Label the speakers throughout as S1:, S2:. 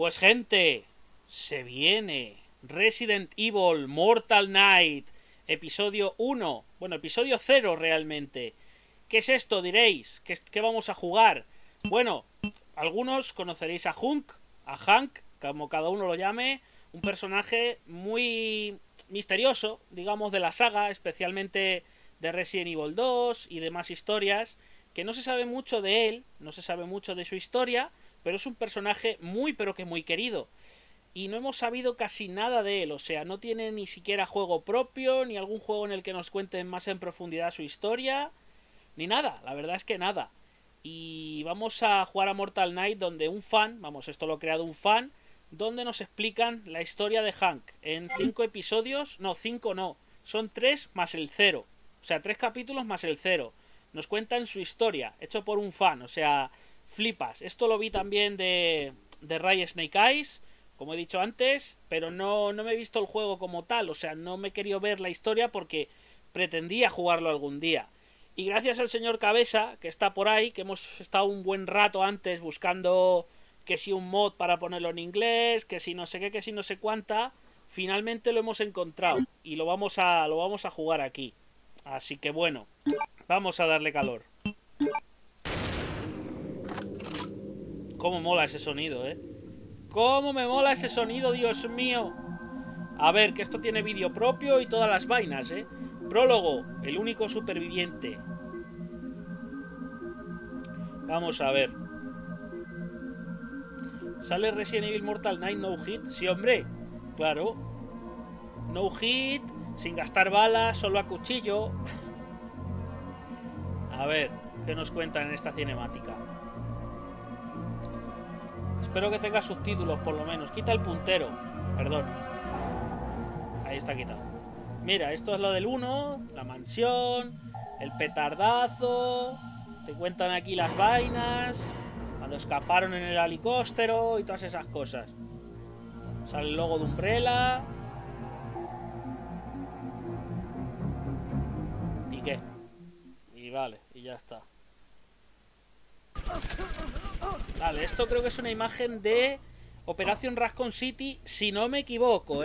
S1: Pues gente, se viene Resident Evil Mortal Night, episodio 1, bueno, episodio 0 realmente. ¿Qué es esto, diréis? ¿Qué vamos a jugar? Bueno, algunos conoceréis a Hank, como cada uno lo llame, un personaje muy misterioso, digamos, de la saga, especialmente de Resident Evil 2 y demás historias, que no se sabe mucho de él, no se sabe mucho de su historia, pero es un personaje muy pero que muy querido. Y no hemos sabido casi nada de él, o sea, no tiene ni siquiera juego propio, ni algún juego en el que nos cuenten más en profundidad su historia, ni nada, la verdad es que nada. Y vamos a jugar a Mortal Night donde un fan, vamos, esto lo ha creado un fan, donde nos explican la historia de Hank en 5 episodios, no, 5 no, son 3 más el 0, o sea, 3 capítulos más el 0. Nos cuentan su historia, hecho por un fan, o sea, flipas. Esto lo vi también de Ray Snake Eyes, como he dicho antes, pero no me he visto el juego como tal, o sea, no me he querido ver la historia porque pretendía jugarlo algún día. Y gracias al señor Cabeza, que está por ahí, que hemos estado un buen rato antes buscando que si un mod para ponerlo en inglés, que si no sé qué, que si no sé cuánta, finalmente lo hemos encontrado y lo vamos a jugar aquí. Así que bueno, vamos a darle calor. Cómo mola ese sonido, cómo me mola ese sonido, Dios mío. A ver, que esto tiene vídeo propio y todas las vainas, Prólogo, el único superviviente. Vamos a ver. ¿Sale Resident Evil Mortal Night No Hit? Sí, hombre. Claro. No hit, sin gastar balas, solo a cuchillo. A ver, ¿qué nos cuentan en esta cinemática? Espero que tenga subtítulos, por lo menos. Quita el puntero. Perdón. Ahí está quitado. Mira, esto es lo del 1, la mansión, el petardazo. Te cuentan aquí las vainas, cuando escaparon en el helicóptero y todas esas cosas. Sale el logo de Umbrella. ¿Y qué? Y vale, y ya está. Vale, esto creo que es una imagen de Operación Raccoon City, si no me equivoco,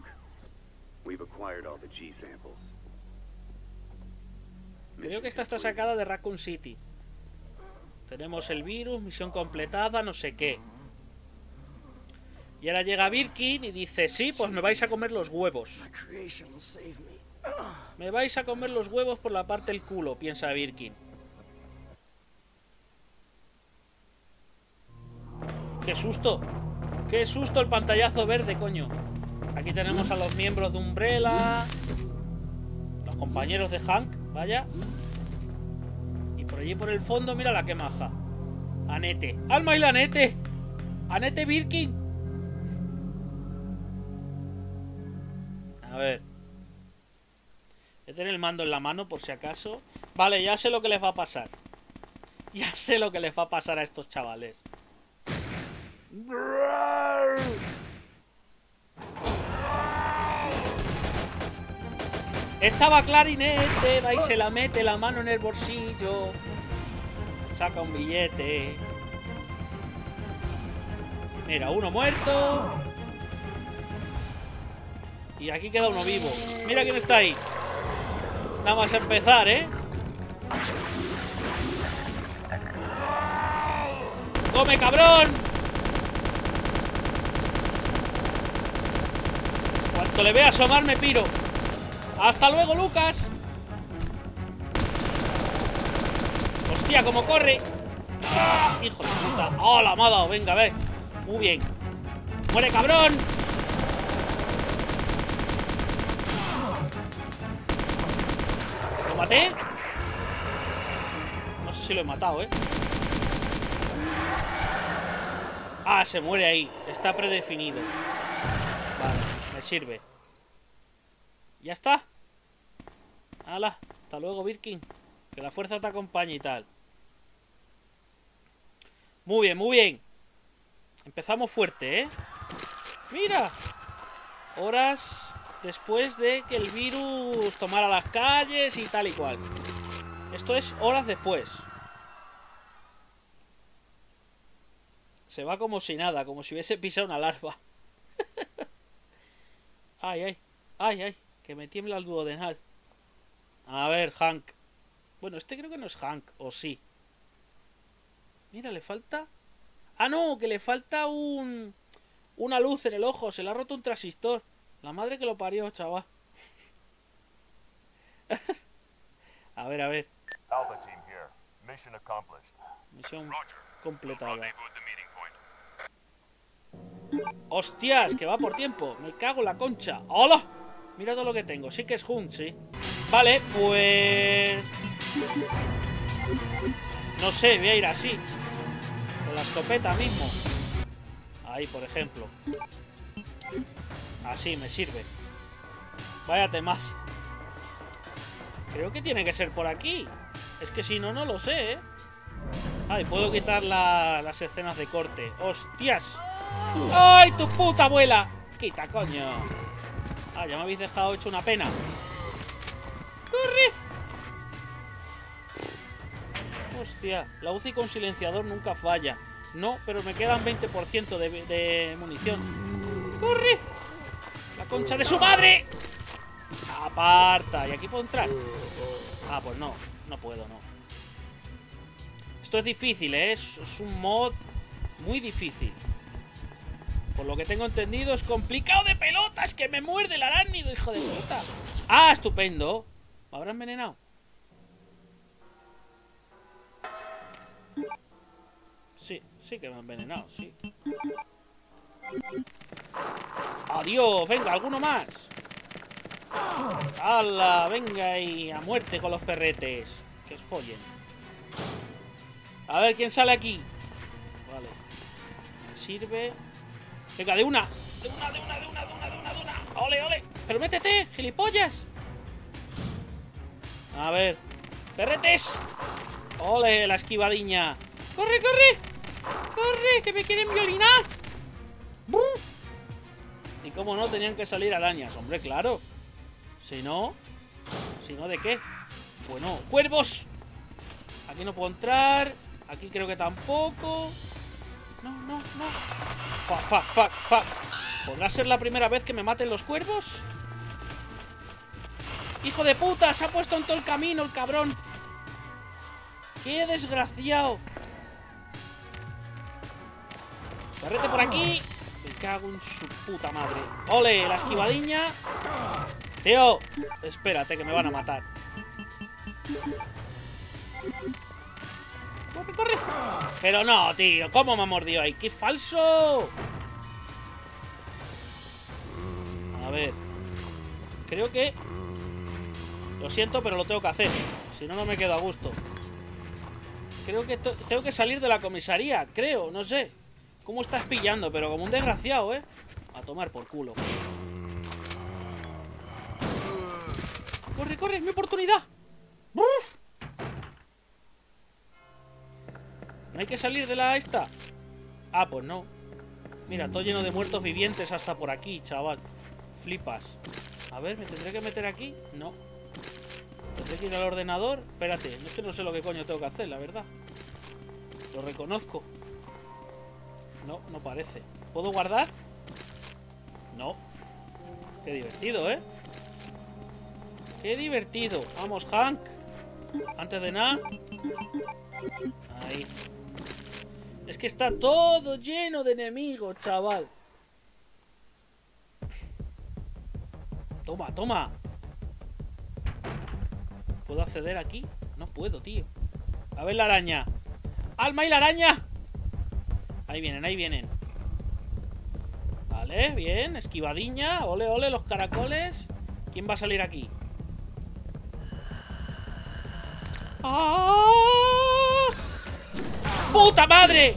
S1: Creo que esta está sacada de Raccoon City. Tenemos el virus, misión completada, no sé qué. Y ahora llega Birkin y dice, sí, pues me vais a comer los huevos. Me vais a comer los huevos por la parte del culo, piensa Birkin. ¡Qué susto! ¡Qué susto el pantallazo verde, coño! Aquí tenemos a los miembros de Umbrella, los compañeros de Hank, vaya. Y por allí por el fondo, mira la que maja. Annette. ¡Alma y la Annette! ¡Annette Birkin! A ver. Voy a tener el mando en la mano por si acaso. Vale, ya sé lo que les va a pasar. Ya sé lo que les va a pasar a estos chavales. Estaba clarinete, va y se la mete la mano en el bolsillo. Saca un billete. Mira, uno muerto. Y aquí queda uno vivo. Mira quién está ahí. Nada más empezar, ¡Come, cabrón! Cuanto le vea asomar me piro. ¡Hasta luego, Lucas! ¡Hostia, cómo corre! ¡Ah! ¡Hijo de puta! ¡Oh, la me ha dado! Venga, a ver. Muy bien. ¡Muere, cabrón! ¿Lo maté? No sé si lo he matado, Ah, se muere ahí. Está predefinido. Vale, me sirve. ¿Ya está? ¡Hala! Hasta luego, Birkin. Que la fuerza te acompañe y tal. Muy bien, muy bien. Empezamos fuerte, ¡Mira! Horas después de que el virus tomara las calles y tal y cual. Esto es horas después. Se va como si nada, como si hubiese pisado una larva. Ay, ay, ay, ay, que me tiembla el duodenal. A ver, Hank. Bueno, este creo que no es Hank, o sí. Mira, le falta... Ah, no, que le falta una luz en el ojo. Se le ha roto un transistor. La madre que lo parió, chaval. A ver, a ver.
S2: Alpha team here. Mission accomplished.
S1: Misión completada. ¡Hostias! Que va por tiempo. Me cago en la concha. ¡Hola! Mira todo lo que tengo. Sí que es Hunt, sí. Vale, pues... No sé, voy a ir así. Con la escopeta mismo. Ahí, por ejemplo. Así me sirve. Vaya temazo. Creo que tiene que ser por aquí. Es que si no, no lo sé, ¿eh? Ay, puedo quitar las escenas de corte. ¡Hostias! ¡Ay, tu puta abuela! Quita, coño. Ah, ya me habéis dejado hecho una pena. ¡Corre! Hostia, la UCI con silenciador nunca falla. No, pero me quedan 20% de munición. ¡Corre! ¡La concha de su madre! ¡Aparta! ¿Y aquí puedo entrar? Ah, pues no. No puedo, no. Esto es difícil, ¿eh? Es un mod muy difícil. Por lo que tengo entendido, es complicado de pelotas. ¡Que me muerde el arácnido, hijo de puta! ¡Ah, estupendo! ¿Me habrá envenenado? Sí, sí que me ha envenenado, sí. ¡Adiós! ¡Venga, alguno más! ¡Hala! ¡Venga y a muerte con los perretes! Que os follen. A ver, ¿quién sale aquí? Vale. Me sirve... Venga, de una. De una. ¡Ole, ole! ¡Pero métete, gilipollas! A ver. ¡Perretes! ¡Ole, la esquivadiña! ¡Corre, corre! ¡Corre, que me quieren violinar! Y cómo no, tenían que salir arañas. Hombre, claro. Si no... ¿Si no de qué? Bueno, ¡cuervos! Aquí no puedo entrar. Aquí creo que tampoco. No, no, no. Fuck. ¿Podrá ser la primera vez que me maten los cuervos? ¡Hijo de puta! Se ha puesto en todo el camino el cabrón. ¡Qué desgraciado! Barrete por aquí. Me cago en su puta madre. ¡Ole! La esquivadiña. Tío, espérate que me van a matar. ¡Corre, corre! Pero no, tío, ¿cómo me ha mordido ahí? ¡Qué falso! A ver. Creo que... Lo siento, pero lo tengo que hacer. Si no, no me quedo a gusto. Creo que tengo que salir de la comisaría. Creo, no sé. ¿Cómo estás pillando? Pero como un desgraciado, ¿eh? A tomar por culo. ¡Corre, corre! ¡Es mi oportunidad! ¡Uf! ¿No hay que salir de la esta? Ah, pues no. Mira, todo lleno de muertos vivientes hasta por aquí, chaval. Flipas. A ver, ¿me tendré que meter aquí? No. ¿Tendré que ir al ordenador? Espérate, es que no sé lo que coño tengo que hacer, la verdad. Lo reconozco. No, no parece. ¿Puedo guardar? No. Qué divertido, ¿eh? Qué divertido. Vamos, Hank. Antes de nada. Ahí. Es que está todo lleno de enemigos, chaval. Toma, toma. ¿Puedo acceder aquí? No puedo, tío. A ver la araña. ¡Alma y la araña! Ahí vienen, ahí vienen. Vale, bien. Esquivadiña. Ole, ole, los caracoles. ¿Quién va a salir aquí? ¡Ah! ¡Puta madre!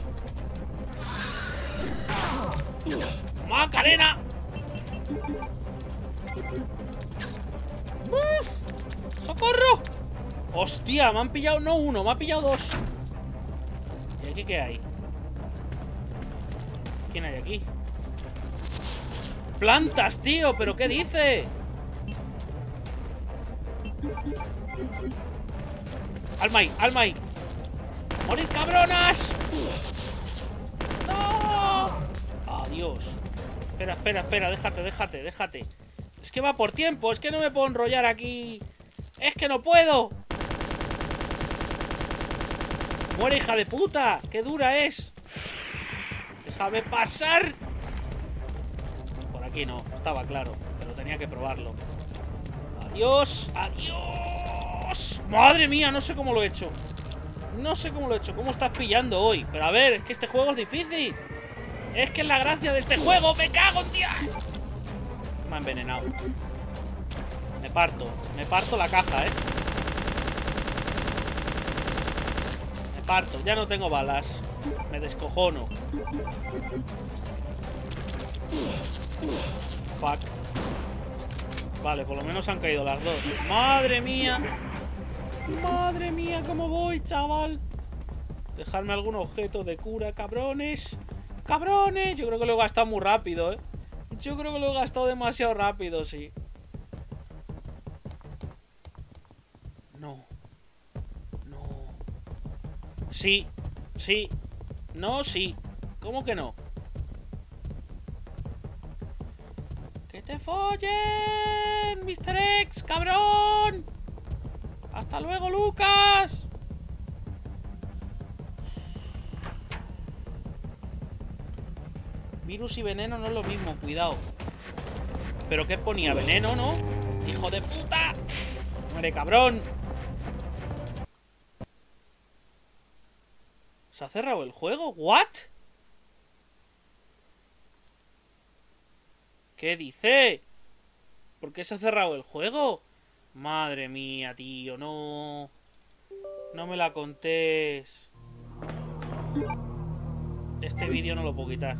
S1: ¡Macarena! ¡Socorro! ¡Hostia! Me han pillado no uno, me han pillado dos. ¿Y aquí qué hay? ¿Quién hay aquí? ¡Plantas, tío! ¿Pero qué dice? ¡Alma ahí! ¡Alma ahí! ¡Morid, cabronas! ¡No! Dios. Espera, espera, espera, déjate. Es que va por tiempo, es que no me puedo enrollar aquí. Es que no puedo. Muere, hija de puta. Qué dura es. Déjame pasar. Por aquí no, estaba claro, pero tenía que probarlo. Adiós, adiós. Madre mía, no sé cómo lo he hecho. No sé cómo lo he hecho, cómo estás pillando hoy. Pero a ver, es que este juego es difícil. Es que es la gracia de este juego. ¡Me cago en Dios! Me ha envenenado. Me parto la caja, Me parto, ya no tengo balas. Me descojono. Fuck. Vale, por lo menos han caído las dos. ¡Madre mía! ¡Madre mía, cómo voy, chaval! Dejarme algún objeto de cura, cabrones. ¡Cabrones! Yo creo que lo he gastado muy rápido, Yo creo que lo he gastado demasiado rápido, sí. No. No. Sí. Sí. No, sí. ¿Cómo que no? ¡Que te follen, Mr. X, cabrón! ¡Hasta luego, Lucas! Virus y veneno no es lo mismo, cuidado. ¿Pero qué ponía? ¿Veneno, no? ¡Hijo de puta! ¡Muere, cabrón! ¿Se ha cerrado el juego? ¿What? ¿Qué dice? ¿Por qué se ha cerrado el juego? Madre mía, tío, no. No me la contés. Este vídeo no lo puedo quitar.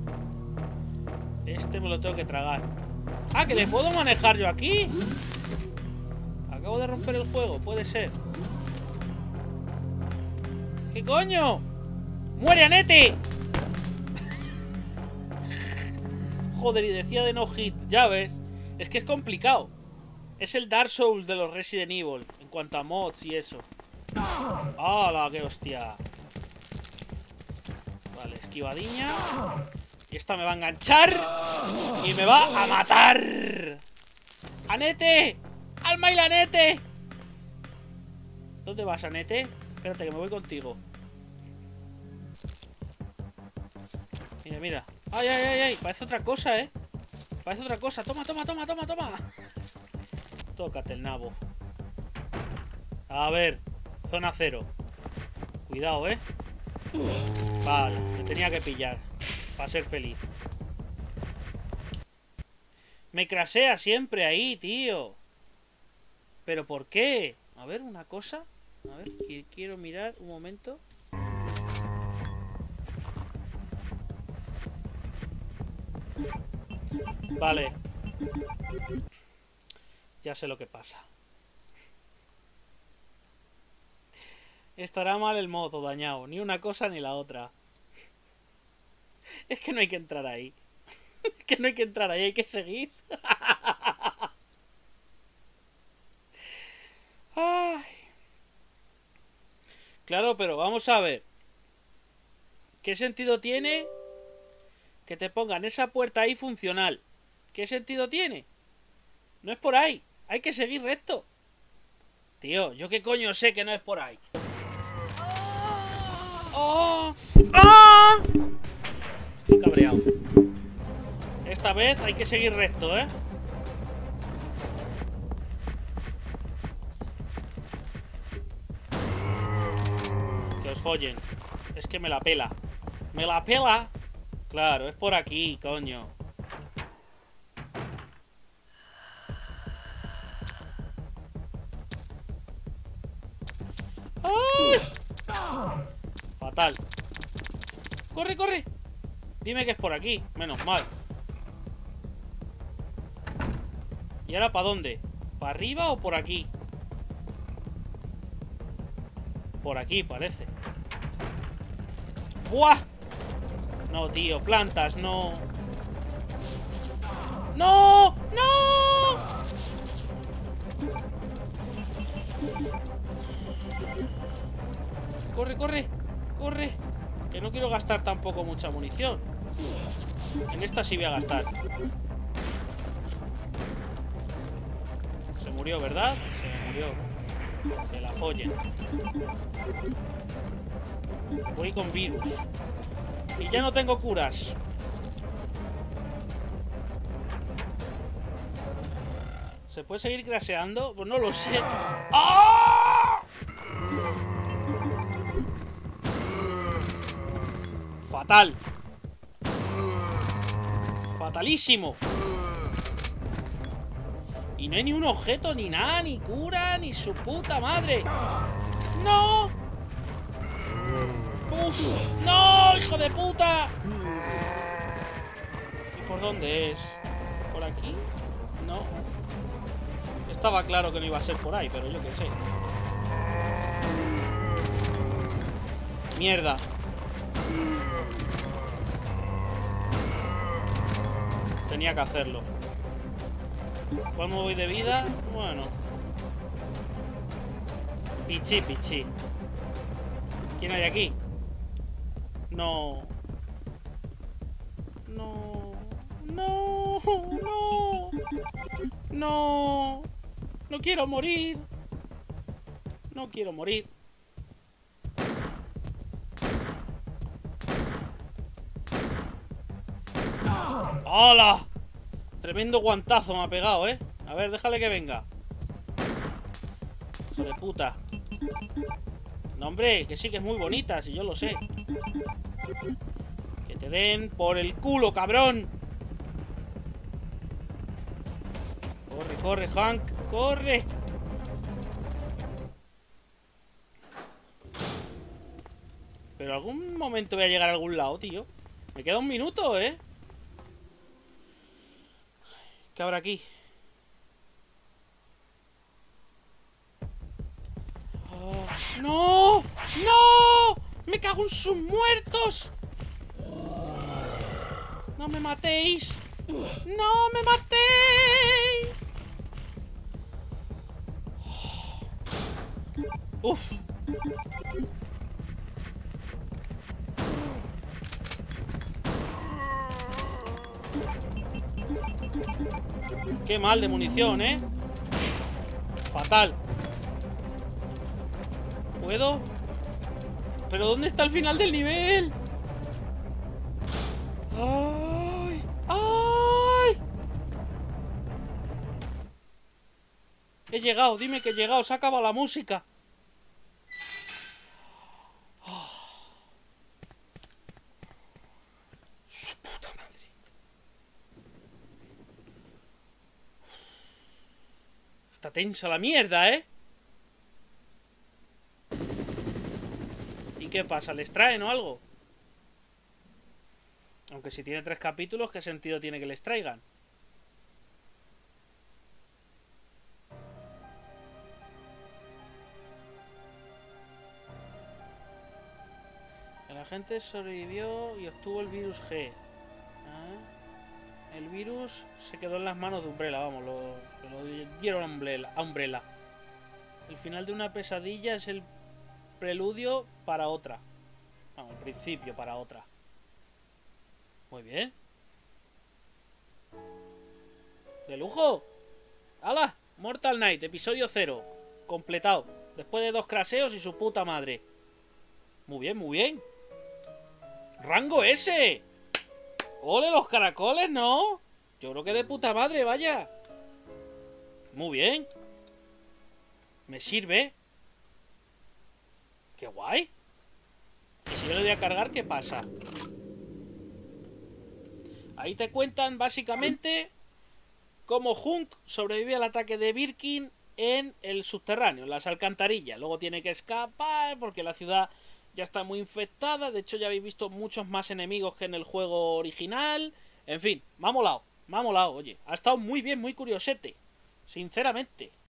S1: Este me lo tengo que tragar. ¡Ah, que le puedo manejar yo aquí! Acabo de romper el juego, puede ser. ¿Qué coño? ¡Muere, Anete! Joder, y decía de no hit, ya ves. Es que es complicado. Es el Dark Souls de los Resident Evil en cuanto a mods y eso. ¡Hala, qué hostia! Vale, esquivadiña. Y esta me va a enganchar y me va a matar. ¡Anete! ¡Alma y la Anete! ¿Dónde vas, Anete? Espérate, que me voy contigo. Mira, mira. ¡Ay, ay, ay, ay! Parece otra cosa, Parece otra cosa. Toma, toma, toma, toma, toma. Tócate el nabo. A ver. Zona 0. Cuidado, Vale, me tenía que pillar para ser feliz. Me crasea siempre ahí, tío. ¿Pero por qué? A ver, una cosa. A ver, quiero mirar un momento. Vale. Ya sé lo que pasa. Estará mal el modo dañado. Ni una cosa ni la otra. Es que no hay que entrar ahí. Es que no hay que entrar ahí, hay que seguir. Ay. Claro, pero vamos a ver. ¿Qué sentido tiene que te pongan esa puerta ahí funcional? ¿Qué sentido tiene? No es por ahí. Hay que seguir recto. Tío, ¿yo qué coño sé que no es por ahí? ¡Oh! ¡Ah! Estoy cabreado. Esta vez hay que seguir recto, Que os follen. Es que me la pela. ¡Me la pela! Claro, es por aquí, coño. ¡Ay! Fatal. ¡Corre, corre! Dime que es por aquí. Menos mal. ¿Y ahora para dónde? ¿Para arriba o por aquí? Por aquí, parece. ¡Buah! No, tío, plantas, no. ¡No! ¡No! ¡Corre, corre! ¡Corre! Que no quiero gastar tampoco mucha munición. En esta sí voy a gastar. Se murió, ¿verdad? Se murió. Que la follen. Voy con virus. Y ya no tengo curas. ¿Se puede seguir craseando? Pues no lo sé. ¡Ah! Fatal. Fatalísimo. Y no hay ni un objeto, ni nada, ni cura, ni su puta madre. ¡No! ¡Uf! ¡No, hijo de puta! ¿Y por dónde es? ¿Por aquí? No. Estaba claro que no iba a ser por ahí, pero yo qué sé. Mierda. Tenía que hacerlo. ¿Cómo voy de vida? Bueno. Pichi, pichi. ¿Quién hay aquí? No. No. No. No. No. No quiero morir. No quiero morir. ¡Hala! Tremendo guantazo me ha pegado, ¿eh? A ver, déjale que venga. Hijo de puta. No, hombre, que sí que es muy bonita, si yo lo sé. Que te den por el culo, cabrón. Corre, corre, Hank, corre. Pero algún momento voy a llegar a algún lado, tío. Me queda un minuto, ¿eh? ¿Qué habrá aquí? Oh, ¡no! ¡No! ¡Me cago en sus muertos! ¡No me matéis! ¡No me matéis! ¡Uf! ¡Qué mal de munición, eh! Fatal. ¿Puedo? ¿Pero dónde está el final del nivel? ¡Ay! ¡Ay! He llegado, dime que he llegado. Se ha acabado la música. Su puta madre. Está tensa la mierda, ¿eh? ¿Y qué pasa? ¿Les traen o algo? Aunque si tiene 3 capítulos, ¿qué sentido tiene que les traigan? El agente sobrevivió y obtuvo el virus G. El virus se quedó en las manos de Umbrella, vamos, lo dieron a Umbrella. El final de una pesadilla es el preludio para otra. Vamos, el principio para otra. Muy bien. ¡De lujo! ¡Hala! Mortal Knight, episodio 0. Completado. Después de 2 craseos y su puta madre. Muy bien, muy bien. ¡Rango S! ¡Ole los caracoles, no! Yo creo que de puta madre, vaya. Muy bien. Me sirve. ¡Qué guay! Y si yo le doy a cargar, ¿qué pasa? Ahí te cuentan básicamente cómo Hunk sobrevive al ataque de Birkin en el subterráneo, en las alcantarillas. Luego tiene que escapar porque la ciudad ya está muy infectada. De hecho, ya habéis visto muchos más enemigos que en el juego original. En fin, me ha molado, oye. Ha estado muy bien, muy curiosete. Sinceramente.